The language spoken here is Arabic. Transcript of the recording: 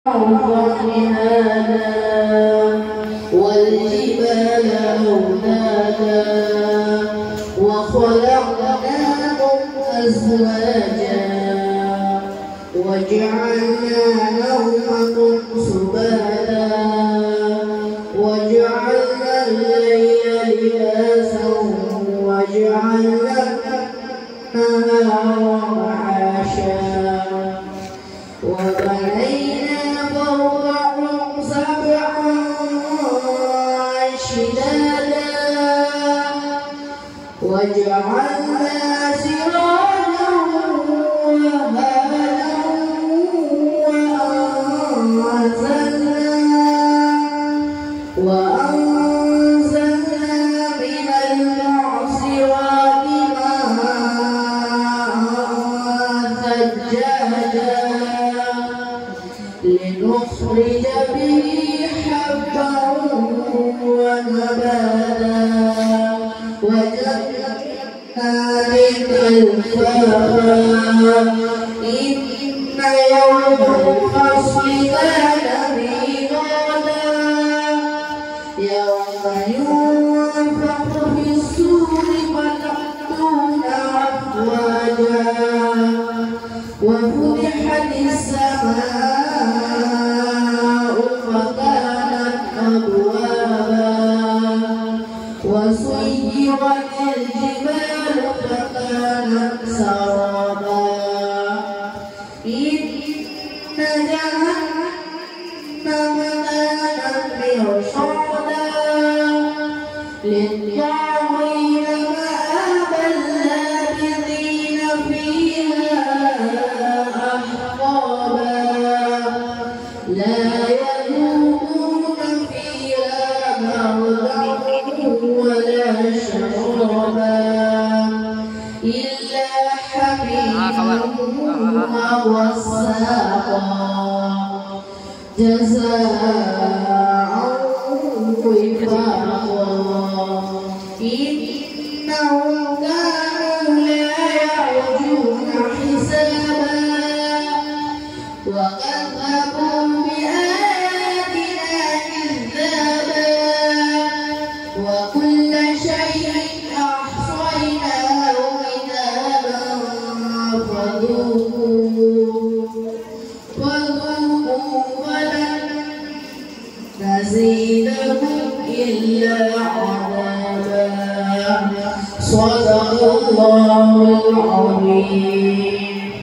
مهادا والجبال أوتادا وخلقناكم أزواجا وجعلنا نومكم سباتا وجعلنا الليل لباسا وجعلنا النهار معاشا وبنينا فوقكم سبعا شدادا وجعلنا سراجا وهاجا وأنزلنا من المعصرات ماء ثجاجا لنخرج به حبا ونباتا وجنات ألفافا إن يوم الفصل كان ميقاتا يوم ينفخ في الصور فتأتون أفواجا وفتحت السماء فكانت أبوابا وسيرت الجبال فكانت سرابا إن جهنم كانت مرصادا للطاغين مآبا لابثين فيها أحقابا لا يذوقون فيها بردا ولا شرابا إلا حميما وغساقا جزاء وفاقا إنهم كانوا